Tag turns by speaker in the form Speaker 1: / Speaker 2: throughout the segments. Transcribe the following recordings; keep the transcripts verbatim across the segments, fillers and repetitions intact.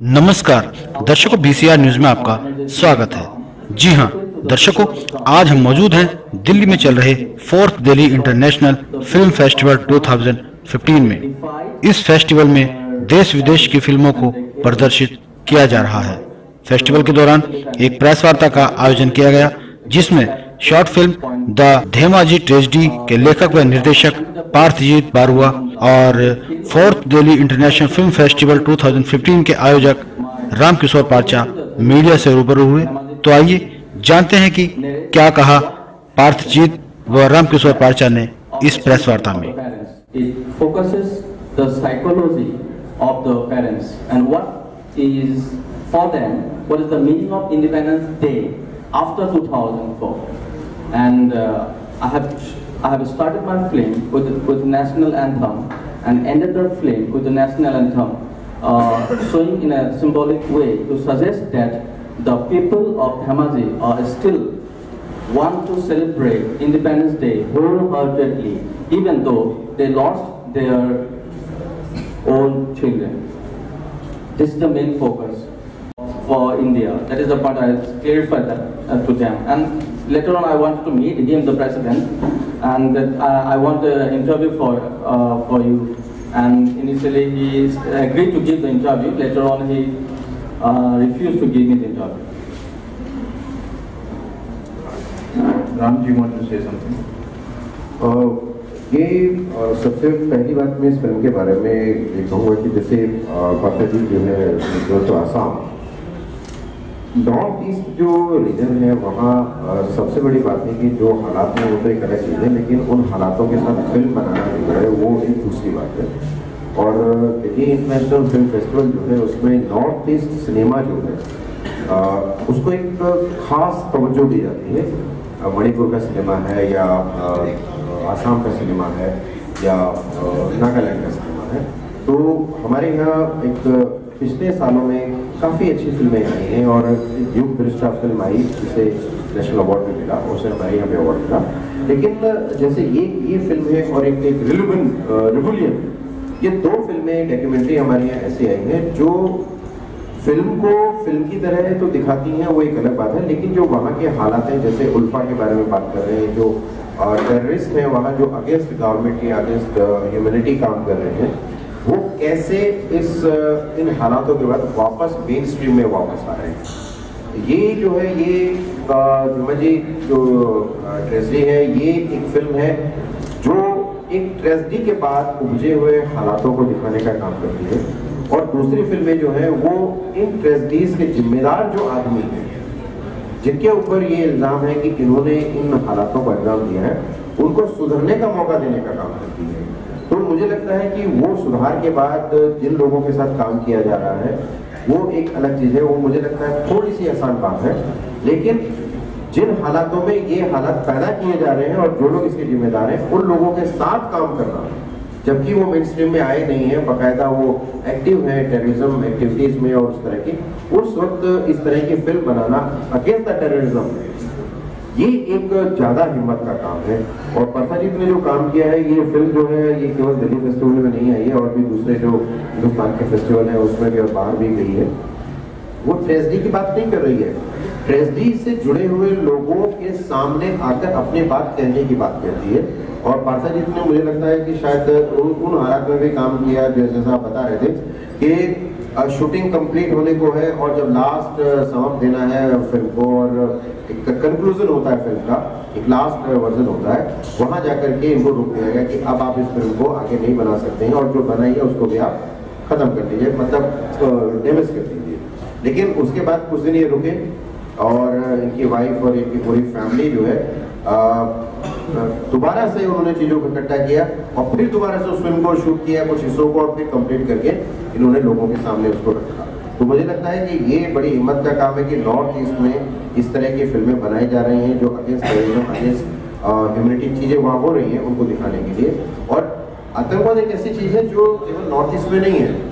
Speaker 1: नमस्कार दर्शकों, BCR news में आपका स्वागत है। जी हां दर्शकों, आज हम मौजूद हैं दिल्ली में चल रहे fourth Delhi international film festival दो हज़ार पंद्रह में। इस फेस्टिवल में देश विदेश की फिल्मों को प्रदर्शित किया जा रहा है। फेस्टिवल के दौरान एक प्रेस वार्ता का आयोजन किया गया, जिसमें short film the Dhemaji tragedy के लेखक व निर्देशक पार्थजीत बारुआ और fourth Delhi international film festival दो हज़ार पंद्रह के आयोजक रामकिशोर पार्चा मीडिया से रूबरू हुए। तो आइए जानते हैं कि क्या कहा पार्थजीत व रामकिशोर पार्चा ने इस प्रेस वार्ता में।
Speaker 2: After two thousand four, and uh, I have I have started my film with with national anthem and ended the film with the national anthem, uh, showing in a symbolic way to suggest that the people of Dhemaji are still want to celebrate Independence Day wholeheartedly, even though they lost their own children. This is the main focus for India. That is the part I clarified that uh, to them. And later on, I wanted to meet him, the president, and that uh, I want an interview for uh, for you. And initially, he agreed to give the interview. Later on, he uh, refused to give me the interview.
Speaker 3: Ram, do you want to say something? Uh, ये uh, सबसे पहली बात मैं इस film के बारे में ये कहूँगा कि जैसे पार्था जी जो है तो आसाम नॉर्थ ईस्ट जो रीजन है वहाँ सबसे बड़ी बात है कि जो हालात हैं वो तो एक अलग चीज़ है, लेकिन उन हालातों के साथ फिल्म बनाना जो है वो एक दूसरी बात है। और दिल्ली इंटरनेशनल फिल्म फेस्टिवल जो है उसमें नॉर्थ ईस्ट सिनेमा जो है आ, उसको एक खास तवज्जो दी जाती है। मणिपुर का सिनेमा है या आसाम का सिनेमा है या नागालैंड का सिनेमा है। तो हमारे यहाँ एक पिछले सालों में काफ़ी अच्छी फिल्में आई हैं और युग दृष्टा फिल्म आई जिसे नेशनल अवार्ड भी मिला, उससे हमारे यहाँ पे अवार्ड मिला। लेकिन जैसे ये ये फिल्म है और एक एक रिलुबन रिबुलियन, ये दो फिल्में डॉक्यूमेंट्री हमारे यहाँ ऐसी आई हैं जो फिल्म को फिल्म की तरह तो दिखाती हैं, वो एक अलग बात है, लेकिन जो वहाँ के हालात हैं, जैसे उल्फा के बारे में बात कर रहे हैं, जो टेररिस्ट हैं वहाँ जो अगेंस्ट गवर्नमेंट के अगेंस्ट ह्यूमैनिटी काम कर रहे हैं, वो कैसे इस इन हालातों के बाद वापस मेन स्ट्रीम में वापस आ रहे हैं। ये जो है ये धेमाजी जो ट्रेजेडी है, ये एक फिल्म है जो एक ट्रेजेडी के बाद उपजे हुए हालातों को दिखाने का काम करती है। और दूसरी फिल्में जो है वो इन ट्रेजेडीज के जिम्मेदार जो आदमी हैं, जिनके ऊपर ये इल्ज़ाम है कि इन्होंने इन हालातों को अंजाम दिया है, उनको सुधरने का मौका देने का काम करती है। तो मुझे लगता है कि वो सुधार के बाद जिन लोगों के साथ काम किया जा रहा है वो एक अलग चीज़ है, वो मुझे लगता है थोड़ी सी आसान बात है, लेकिन जिन हालातों में ये हालात पैदा किए जा रहे हैं और जो लोग इसके जिम्मेदार हैं उन लोगों के साथ काम करना, जबकि वो मेन स्ट्रीम में आए नहीं है, बाकायदा वो एक्टिव है टेररिज्म एक्टिविटीज में और उस तरह की, उस वक्त इस तरह की फिल्म बनाना अगेंस्ट द टेररिज्म, ये एक ज्यादा हिम्मत का काम है। और पार्थजीत ने जो काम किया है, ये फिल्म जो है ये केवल दिल्ली फेस्टिवल में नहीं आई है, और भी दूसरे जो हिंदुस्तान के फेस्टिवल है उसमें भी और बाहर भी गई है। वो ट्रेजेडी की बात नहीं कर रही है, ट्रेजेडी से जुड़े हुए लोगों के सामने आकर अपनी बात कहने की बात कहती है। और पार्थजीत ने मुझे लगता है कि शायद उन, उन हालात में भी काम किया जैसा आप बता रहे थे कि शूटिंग कंप्लीट होने को है और जब लास्ट समाप्त देना है फिल्म को और एक कंक्लूजन होता है फिल्म का, एक लास्ट वर्जन होता है, वहां जाकर के इनको रोक दिया गया कि अब आप इस फिल्म को आगे नहीं बना सकते हैं और जो बनाई है उसको भी आप खत्म कर दीजिए, मतलब डैमेज कर दीजिए। लेकिन उसके बाद कुछ दिन ये रुके और इनकी वाइफ और इनकी पूरी फैमिली जो है दोबारा से उन्होंने चीज़ों को इकट्ठा किया और फिर दोबारा से उस फिल्म को शूट किया, कुछ हिस्सों को और फिर कंप्लीट करके इन्होंने लोगों के सामने उसको रखा। तो मुझे लगता है कि ये बड़ी हिम्मत का काम है कि नॉर्थ ईस्ट में इस तरह की फिल्में बनाई जा रही हैं जो अगेंस्ट टेररिज्म अगेंस्ट ह्यूमैनिटी चीज़ें वहाँ हो रही हैं उनको दिखाने के लिए। और आतंकवाद एक ऐसी चीज़ है जो केवल नॉर्थ ईस्ट में नहीं है,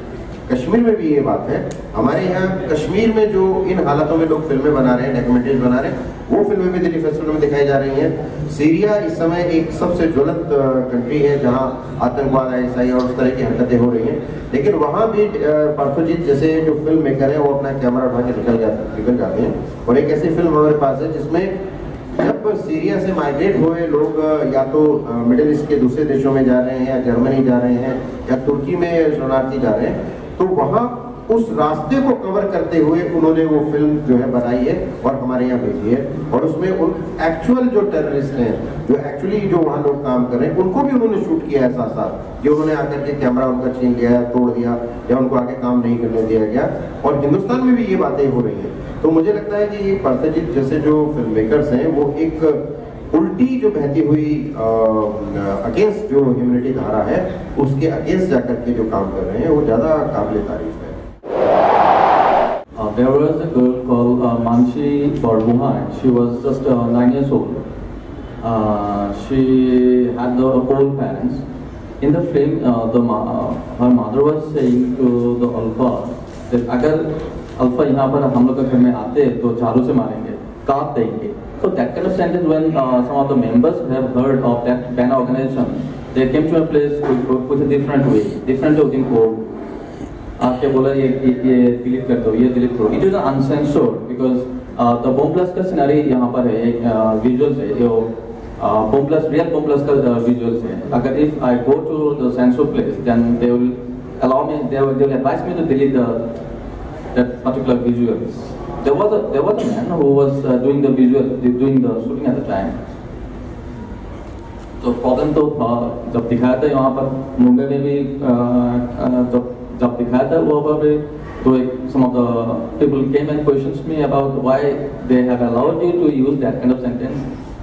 Speaker 3: कश्मीर में भी ये बात है। हमारे यहाँ कश्मीर में जो इन हालातों में लोग फिल्में बना रहे हैं, डॉक्यूमेंट्रीज बना रहे हैं, वो फिल्में भी दिल्ली फेस्टिवल में दिखाई जा रही हैं। सीरिया इस समय एक सबसे ज्वलंत कंट्री है जहाँ आतंकवाद, आईएसआई और उस तरह की हरकतें हो रही हैं, लेकिन वहाँ भी पार्थोजीत जैसे जो फिल्म मेकर है वो अपना कैमरा उठा के निकल जाते निकल जाते हैं। और एक ऐसी फिल्म हमारे पास है जिसमें जब सीरिया से माइग्रेट हुए लोग या तो मिडिल ईस्ट के दूसरे देशों में जा रहे हैं, या जर्मनी जा रहे हैं, या तुर्की में शरणार्थी जा रहे हैं, तो वहाँ उस रास्ते को कवर करते हुए उन्होंने वो फिल्म जो है बनाई है और हमारे यहाँ भेजी है। और उसमें उन एक्चुअल जो टेररिस्ट हैं, जो एक्चुअली जो वहाँ लोग काम कर रहे हैं, उनको भी उन्होंने शूट किया है साथ साथ, कि उन्होंने आकर के कैमरा उनका छीन लिया या तोड़ दिया या उनको आगे काम नहीं करने दिया गया। और हिंदुस्तान में भी ये बातें हो रही हैं। तो मुझे लगता है कि ये पार्थोजीत जैसे जो फिल्म मेकर्स हैं वो एक उल्टी जो बहती हुई अगेंस्ट जो ह्यूमैनिटी धारा है उसके अगेंस्ट जाकर के जो काम कर रहे हैं वो ज़्यादा काबिल तारीफ है।
Speaker 2: Uh, there was a girl called uh, Manshi Barbuhan. She was just uh, nine years old. Uh, she had the old parents. In the film, uh, the uh, her mother was saying to the Alpha that अगर alpha यहाँ पर हम लोग के घर में आते तो झाड़ू से मारेंगे, काट देंगे. So that kind of sentence, when uh, some of the members have heard of that ban organization, they came to a place with, with a different way, different way उनको आके बोला ये ये डिलीट कर दो, ये डिलीट करो. It is uncensored because uh, the bomb blast का सिनेरी यहाँ पर है, एक विजुअल्स है, जो bomb blast, real bomb blast का विजुअल्स है. अगर if I go to the censored place, then they will allow me, they will, they will advise me to delete the that particular visuals. There was a there was a man who was uh, doing the visual, doing the shooting at the time. तो problem तो था जब दिखाया था यहाँ पर मुंबई में भी जब जब दिखाया था वो पर तो some of the people came and questions me about why they have allowed you to use that kind of sentence.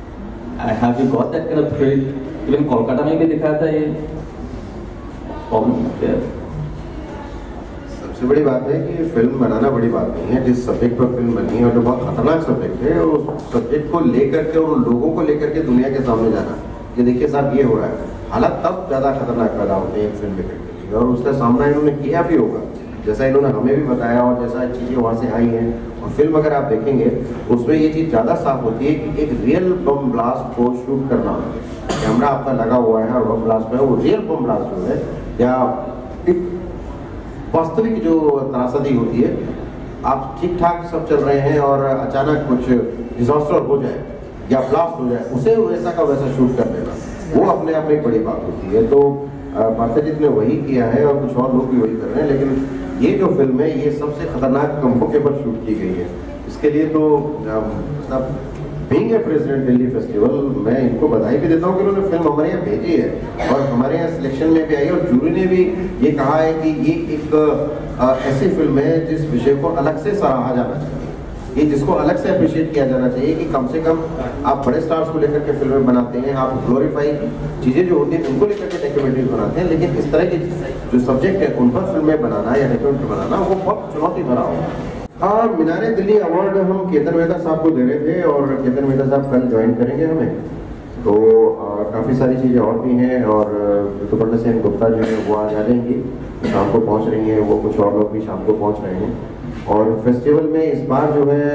Speaker 2: I have you got that kind of threat? Even Kolkata में भी दिखाया था ये प्रॉब्लम है.
Speaker 3: सबसे बड़ी बात है कि फिल्म बनाना बड़ी बात नहीं है. जिस सब्जेक्ट पर फिल्म बनी है और जो बहुत खतरनाक सब्जेक्ट है, उस सब्जेक्ट को लेकर के और उन लोगों को लेकर के दुनिया के सामने जाना, ये देखिए साहब ये हो रहा है, हालात तब ज़्यादा खतरनाक पैदा होते हैं एक फिल्म मेकर के लिए. और उसका सामना इन्होंने किया भी होगा, जैसा इन्होंने हमें भी बताया और जैसा चीज़ें वहाँ से आई हैं. और फिल्म अगर आप देखेंगे उसमें ये चीज़ ज़्यादा साफ होती है कि एक रियल बम ब्लास्ट को शूट करना, कैमरा आपका लगा हुआ है और बम ब्लास्ट में वो रियल बम ब्लास्ट जो है या एक वास्तविक जो त्रासदी होती है, आप ठीक ठाक सब चल रहे हैं और अचानक कुछ डिजास्टर हो जाए या ब्लास्ट हो जाए, उसे वैसा का वैसा शूट कर देना, वो अपने आप में एक बड़ी बात होती है. तो पार्थोजीत ने वही किया है और कुछ और लोग भी वही कर रहे हैं. लेकिन ये जो फिल्म है ये सबसे खतरनाक मौके पर शूट की गई है. इसके लिए तो सब being a president Delhi festival, मैं इनको बधाई भी देता हूँ कि उन्होंने फिल्म हमारे यहाँ भेजी है और हमारे यहाँ सिलेक्शन में भी आई. और जूरी ने भी ये कहा है कि ये एक आ, ऐसी फिल्म है जिस विषय को अलग से सराहा जाना चाहिए, ये जिसको अलग से अप्रिशिएट किया जाना चाहिए कि कम से कम आप बड़े स्टार्स को लेकर के फिल्में बनाते हैं, आप ग्लोरीफाई चीज़ें जो होती हैं उनको लेकर के डॉक्यूमेंट्रीज बनाते हैं, लेकिन इस तरह के जो सब्जेक्ट है उन पर फिल्में बनाना या डॉक्यूमेंट्री बनाना वो बहुत चुनौती भरा होगा. हाँ, मीनारे दिल्ली अवार्ड हम केतन मेहता साहब को दे रहे थे और केतन मेहता साहब कल ज्वाइन करेंगे हमें. तो काफ़ी सारी चीज़ें और भी हैं और ऋतुपर्णा सेन गुप्ता जो है वो आज आ जाएंगी, शाम को पहुंच रही हैं, वो कुछ और लोग भी शाम को पहुंच रहे हैं. और फेस्टिवल में इस बार जो है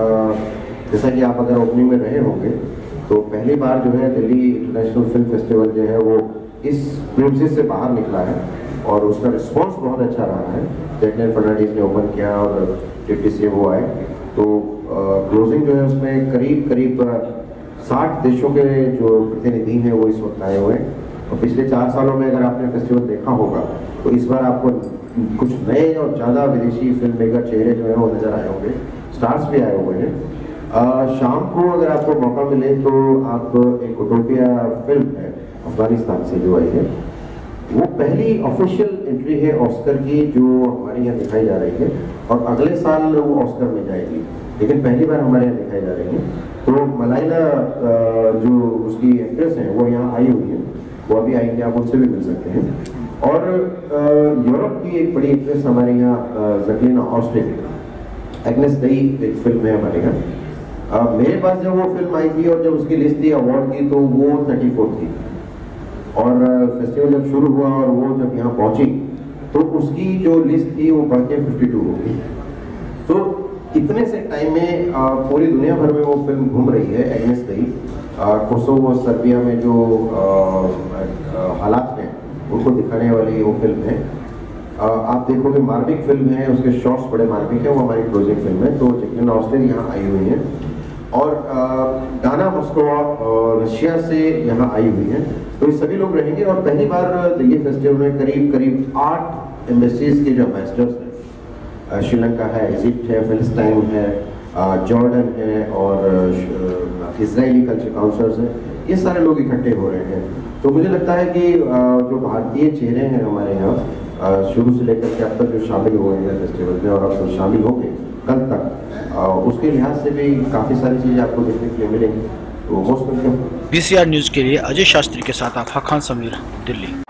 Speaker 3: जैसा कि आप अगर ओपनिंग में रहे होंगे तो पहली बार जो है दिल्ली इंटरनेशनल फिल्म फेस्टिवल जो है वो इस प्रीमिसेस से बाहर निकला है और उसका रिस्पांस बहुत अच्छा रहा है. जैकलिन फर्नांडीज ने ओपन किया और डिप्टी सी वो आए, तो क्लोजिंग जो है उसमें करीब करीब साठ देशों के जो प्रतिनिधि हैं वो इस वक्त आए हुए हैं. और पिछले चार सालों में अगर आपने फेस्टिवल देखा होगा तो इस बार आपको कुछ नए और ज़्यादा विदेशी फिल्म मेकर चेहरे जो हैं वो नज़र आए होंगे, स्टार्स भी आए हुए हैं. शाम को अगर आपको मौका मिले तो आप एक उटोपिया फिल्म है अफगानिस्तान से जो आई है, वो पहली ऑफिशियल एंट्री है ऑस्कर की जो हमारे यहाँ दिखाई जा रही है और अगले साल वो ऑस्कर में जाएगी, लेकिन पहली बार हमारे यहाँ दिखाई जा रही है. तो मलाइला जो उसकी एक्ट्रेस हैं वो यहाँ आई हुई है, वो अभी आएंगे, आप उनसे भी मिल सकते हैं. और यूरोप की एक बड़ी एक्ट्रेस हमारे यहाँ जैकलिन ऑस्टिन, एग्नेस डई एक फिल्म है हमारे यहाँ. मेरे पास जब वो फिल्म आई थी और जब उसकी लिस्ट थी अवार्ड की तो वो थर्टी फोर थी और फेस्टिवल जब शुरू हुआ और वो जब यहाँ पहुंची तो उसकी जो लिस्ट थी वो बढ़ के फिफ्टी टू हो गई। तो इतने से टाइम में आ, पूरी दुनिया भर में वो फिल्म घूम रही है एग्नेस दई। कोसोवो सर्बिया में जो आ, आ, हालात हैं उनको दिखाने वाली वो फिल्म है। आ, आप देखोगे मार्मिक फिल्म है, उसके शॉट्स बड़े मार्मिक है, वो हमारी क्लोजिंग फिल्म है। तो जैकलिन ऑस्टिन यहाँ आई हुई है और गाना मॉस्को रशिया से यहाँ आई हुई है। तो ये सभी लोग रहेंगे और पहली बार दिल्ली फेस्टिवल में करीब करीब आठ एम्बेसीज के जो एम्बेसडर्स हैं, श्रीलंका है, इजिप्ट है, फिलिस्तीन है, जॉर्डन है और इजरायली कल्चर काउंसलर्स हैं, ये सारे लोग इकट्ठे हो रहे हैं। तो मुझे लगता है कि जो भारतीय चेहरे हैं हमारे यहाँ शुरू से लेकर के अब तक जो शामिल हुए हैं फेस्टिवल में और अब तो शामिल होंगे कल तक, उसके लिहाज से भी काफ़ी सारी चीज़ें आपको देखने के लिए मिलेंगी। तो मोस्ट वेलकम।
Speaker 1: बीसीआर न्यूज के लिए अजय शास्त्री के साथ आफा खान समीर, दिल्ली।